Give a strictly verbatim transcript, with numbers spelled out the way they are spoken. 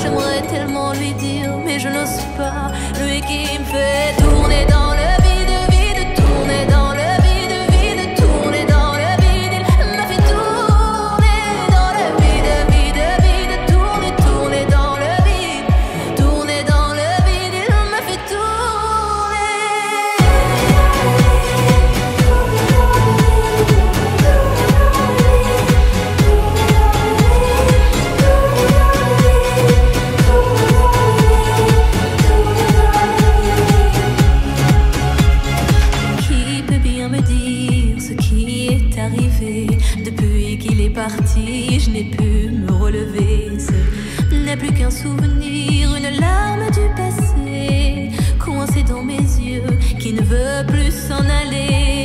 j'aimerais tellement lui dire, mais je n'ose pas. Lui qui me fait tourner dans le vide, vide, tourner dans le vide, vide, tourner dans le vide. Il m'a fait tourner dans le vide, vide, vide, tourner, tourner dans le vide, tourner dans le vide. Il m'a fait tourner. Depuis qu'il est parti, je n'ai pu me relever. Ce n'est plus qu'un souvenir, une larme du passé, coincée dans mes yeux, qui ne veut plus s'en aller.